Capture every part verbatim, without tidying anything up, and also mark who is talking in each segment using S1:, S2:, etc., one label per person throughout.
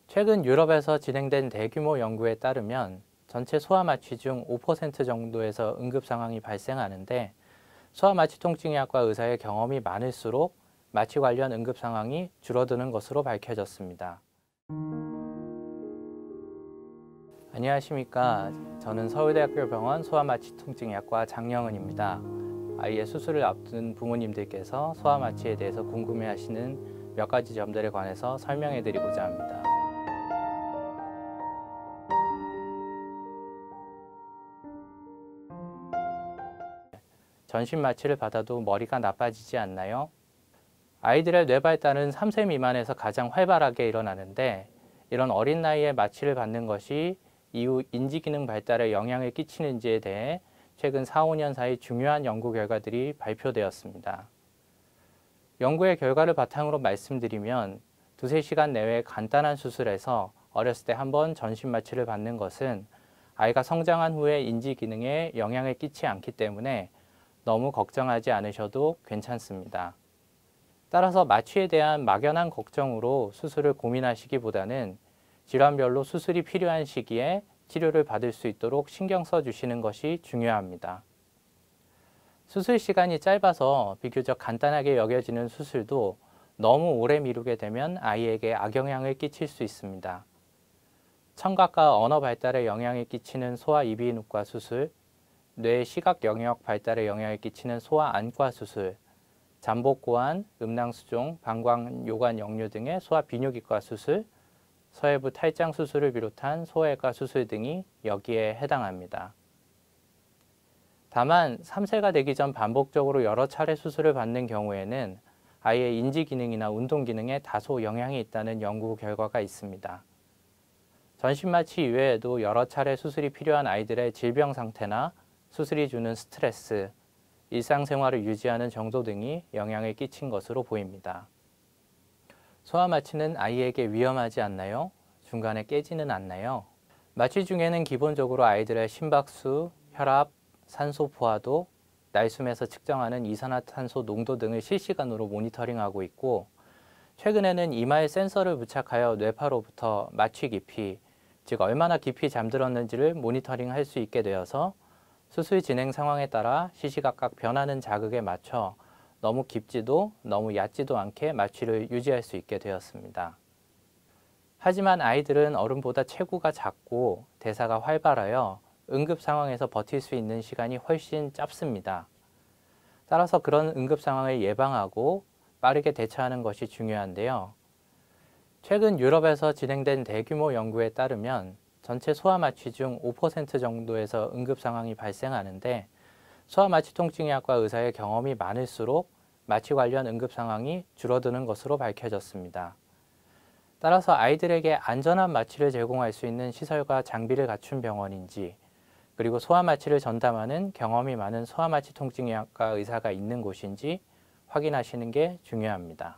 S1: 최근 유럽에서 진행된 대규모 연구에 따르면 전체 소아마취 중 오 퍼센트 정도에서 응급 상황이 발생하는데, 소아마취 통증의학과 의사의 경험이 많을수록 마취 관련 응급 상황이 줄어드는 것으로 밝혀졌습니다. 안녕하십니까. 저는 서울대학교 병원 소아마취 통증의학과 장영은입니다. 아이의 수술을 앞둔 부모님들께서 소아마취에 대해서 궁금해하시는 몇 가지 점들에 관해서 설명해 드리고자 합니다. 전신 마취를 받아도 머리가 나빠지지 않나요? 아이들의 뇌 발달은 삼 세 미만에서 가장 활발하게 일어나는데, 이런 어린 나이에 마취를 받는 것이 이후 인지기능 발달에 영향을 끼치는지에 대해 최근 사, 오 년 사이 중요한 연구 결과들이 발표되었습니다. 연구의 결과를 바탕으로 말씀드리면, 두세 시간 내외 간단한 수술에서 어렸을 때 한번 전신 마취를 받는 것은 아이가 성장한 후에 인지기능에 영향을 끼치지 않기 때문에 너무 걱정하지 않으셔도 괜찮습니다. 따라서 마취에 대한 막연한 걱정으로 수술을 고민하시기보다는 질환별로 수술이 필요한 시기에 치료를 받을 수 있도록 신경 써 주시는 것이 중요합니다. 수술 시간이 짧아서 비교적 간단하게 여겨지는 수술도 너무 오래 미루게 되면 아이에게 악영향을 끼칠 수 있습니다. 청각과 언어 발달에 영향을 끼치는 소아 이비인후과 수술, 뇌 시각 영역 발달에 영향을 끼치는 소아 안과 수술, 잠복고환, 음낭수종, 방광 요관 역류 등의 소아 비뇨기과 수술, 서해부 탈장 수술을 비롯한 소아외과 수술 등이 여기에 해당합니다. 다만 삼 세가 되기 전 반복적으로 여러 차례 수술을 받는 경우에는 아이의 인지기능이나 운동기능에 다소 영향이 있다는 연구 결과가 있습니다. 전신마취 이외에도 여러 차례 수술이 필요한 아이들의 질병 상태나 수술이 주는 스트레스, 일상생활을 유지하는 정도 등이 영향을 끼친 것으로 보입니다. 소아마취는 아이에게 위험하지 않나요? 중간에 깨지는 않나요? 마취 중에는 기본적으로 아이들의 심박수, 혈압, 산소 포화도, 날숨에서 측정하는 이산화탄소 농도 등을 실시간으로 모니터링하고 있고, 최근에는 이마에 센서를 부착하여 뇌파로부터 마취 깊이, 즉 얼마나 깊이 잠들었는지를 모니터링할 수 있게 되어서 수술 진행 상황에 따라 시시각각 변하는 자극에 맞춰 너무 깊지도 너무 얕지도 않게 마취를 유지할 수 있게 되었습니다. 하지만 아이들은 어른보다 체구가 작고 대사가 활발하여 응급 상황에서 버틸 수 있는 시간이 훨씬 짧습니다. 따라서 그런 응급 상황을 예방하고 빠르게 대처하는 것이 중요한데요. 최근 유럽에서 진행된 대규모 연구에 따르면 전체 소아마취 중 오 퍼센트 정도에서 응급 상황이 발생하는데, 소아마취 통증의학과 의사의 경험이 많을수록 마취 관련 응급 상황이 줄어드는 것으로 밝혀졌습니다. 따라서 아이들에게 안전한 마취를 제공할 수 있는 시설과 장비를 갖춘 병원인지, 그리고 소아마취를 전담하는 경험이 많은 소아마취 통증의학과 의사가 있는 곳인지 확인하시는 게 중요합니다.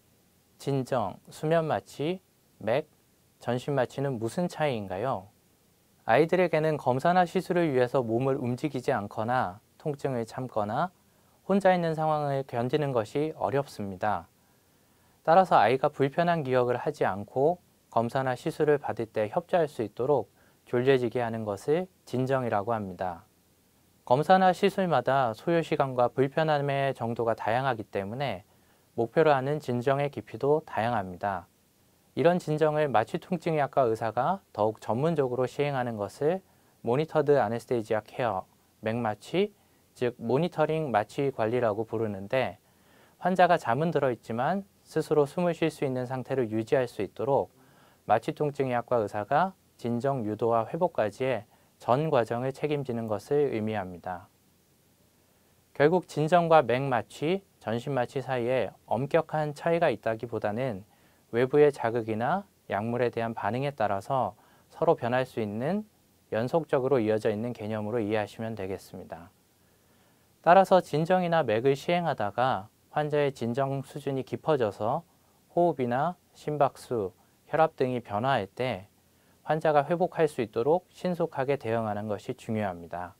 S1: 진정, 수면마취, 맥, 전신마취는 무슨 차이인가요? 아이들에게는 검사나 시술을 위해서 몸을 움직이지 않거나 통증을 참거나 혼자 있는 상황을 견디는 것이 어렵습니다. 따라서 아이가 불편한 기억을 하지 않고 검사나 시술을 받을 때 협조할 수 있도록 졸려지게 하는 것을 진정이라고 합니다. 검사나 시술마다 소요 시간과 불편함의 정도가 다양하기 때문에 목표로 하는 진정의 깊이도 다양합니다. 이런 진정을 마취 통증의학과 의사가 더욱 전문적으로 시행하는 것을 모니터드 아네스테이지아 케어, 맥마취, 즉 모니터링 마취 관리라고 부르는데, 환자가 잠은 들어있지만 스스로 숨을 쉴 수 있는 상태를 유지할 수 있도록 마취 통증의학과 의사가 진정 유도와 회복까지의 전 과정을 책임지는 것을 의미합니다. 결국 진정과 맥마취, 전신마취 사이에 엄격한 차이가 있다기보다는 외부의 자극이나 약물에 대한 반응에 따라서 서로 변할 수 있는 연속적으로 이어져 있는 개념으로 이해하시면 되겠습니다. 따라서 진정이나 맥을 시행하다가 환자의 진정 수준이 깊어져서 호흡이나 심박수, 혈압 등이 변화할 때 환자가 회복할 수 있도록 신속하게 대응하는 것이 중요합니다.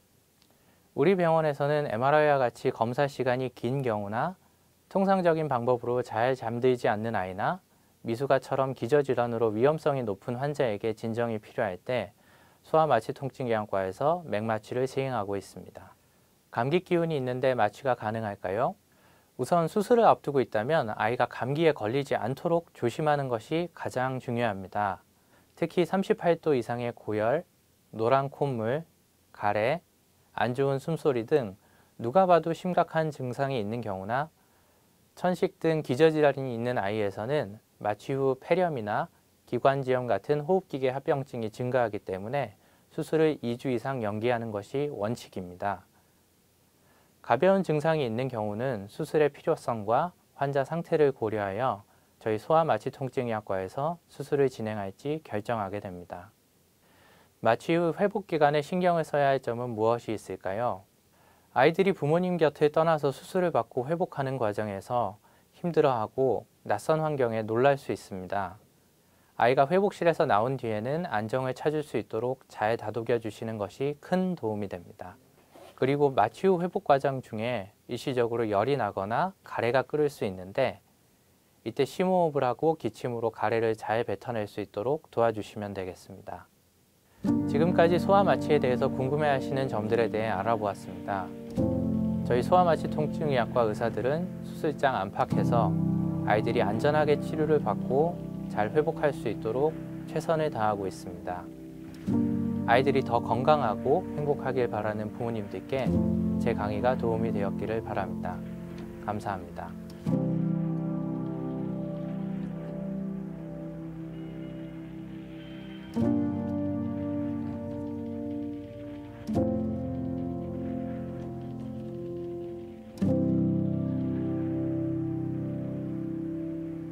S1: 우리 병원에서는 엠알아이와 같이 검사 시간이 긴 경우나 통상적인 방법으로 잘 잠들지 않는 아이나 미숙아처럼 기저질환으로 위험성이 높은 환자에게 진정이 필요할 때 소아마취통증의학과에서 맥마취를 시행하고 있습니다. 감기 기운이 있는데 마취가 가능할까요? 우선 수술을 앞두고 있다면 아이가 감기에 걸리지 않도록 조심하는 것이 가장 중요합니다. 특히 삼십팔 도 이상의 고열, 노란 콧물, 가래, 안 좋은 숨소리 등 누가 봐도 심각한 증상이 있는 경우나 천식 등 기저질환이 있는 아이에서는 마취 후 폐렴이나 기관지염 같은 호흡기계 합병증이 증가하기 때문에 수술을 이 주 이상 연기하는 것이 원칙입니다. 가벼운 증상이 있는 경우는 수술의 필요성과 환자 상태를 고려하여 저희 소아마취통증의학과에서 수술을 진행할지 결정하게 됩니다. 마취 후 회복 기간에 신경을 써야 할 점은 무엇이 있을까요? 아이들이 부모님 곁을 떠나서 수술을 받고 회복하는 과정에서 힘들어하고 낯선 환경에 놀랄 수 있습니다. 아이가 회복실에서 나온 뒤에는 안정을 찾을 수 있도록 잘 다독여 주시는 것이 큰 도움이 됩니다. 그리고 마취 후 회복 과정 중에 일시적으로 열이 나거나 가래가 끓을 수 있는데 이때 심호흡을 하고 기침으로 가래를 잘 뱉어낼 수 있도록 도와주시면 되겠습니다. 지금까지 소아마취에 대해서 궁금해하시는 점들에 대해 알아보았습니다. 저희 소아마취통증의학과 의사들은 수술장 안팎에서 아이들이 안전하게 치료를 받고 잘 회복할 수 있도록 최선을 다하고 있습니다. 아이들이 더 건강하고 행복하길 바라는 부모님들께 제 강의가 도움이 되었기를 바랍니다. 감사합니다.
S2: you